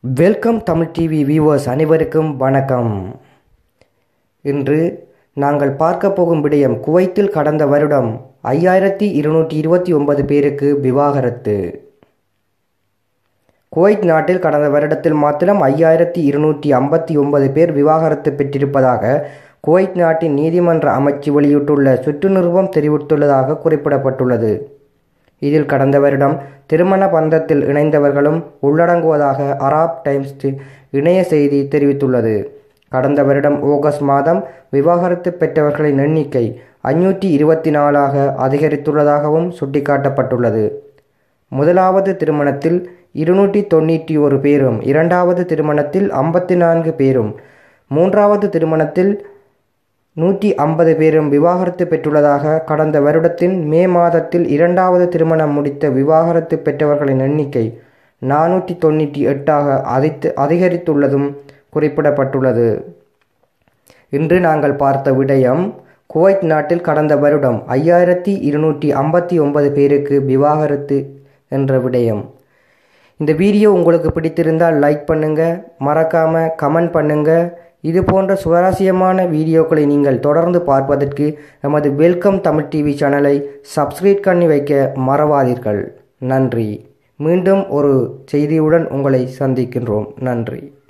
Welcome Tamil TV viewers அனைவருக்கும் வணக்கம். இன்று நாங்கள் பார்க்க போகும் விடயம் குவைத்தில் கடந்த வருடம் 5229 பேருக்கு விவாகரத்து. குவைத் நாட்டில் கடந்த வருடத்தில் மாத்திரம் 5259 பேர் விவாகரத்து பெற்றிருப்பதாக குவைத் நாட்டின் நீதிமன்ற அமைச்சு வெளியிட்டுள்ள சுற்று நிருபம் தெரிவித்துள்ளதாக குறிப்பிடப்பட்டுள்ளது. இதில் கடந்த வருடம் திருமண பந்தத்தில் இணைந்தவர்களும் உள்ளடங்குவதாக அராப் டைம்ஸ் இணைய செய்தி தெரிவித்துள்ளது. கடந்த வருடம் ஆகஸ்ட் மாதம் விவாகரத்து பெற்றவர்களின் எண்ணிக்கை 524ஆக அதிகரித்துள்ளதாகவும் சுட்டிக்காட்டப்பட்டுள்ளது. முதலாவது திருமணத்தில் 291 பேரும், இரண்டாவது திருமணத்தில் 54 பேரும், மூன்றாவது திருமணத்தில் 150 பேரும் விவாகரத்து பெற்றுள்ளதாக கடந்த வருடத்தின் மே மாதத்தில் இரண்டாவது திருமணம் முடித்த விவாகரத்து பெற்றவர்களின் எண்ணிக்கை 498ஆக அதிகரித்துள்ளதும் குறிப்பிடப்பட்டுள்ளது. இன்று நாங்கள் பார்த்த விடயம் குவைத் நாட்டில் கடந்த வருடம் 5259 பேருக்கு விவாகரத்து என்ற விடயம். இந்த வீடியோ உங்களுக்கு பிடித்திருந்தால் லைக் பண்ணுங்கள், மறக்காமல் கமெண்ட் பண்ணுங்கள். இது போன்ற சுவாரஸ்யமான வீடியோக்களை நீங்கள் தொடர்ந்து பார்ப்பதற்கு நமது வெல்கம் தமிழ் டிவி சேனலை சப்ஸ்கிரைப் பண்ணி வைக்க மறவாதீர்கள். நன்றி. மீண்டும் ஒரு செய்தியுடன் உங்களை சந்திக்கின்றோம். நன்றி.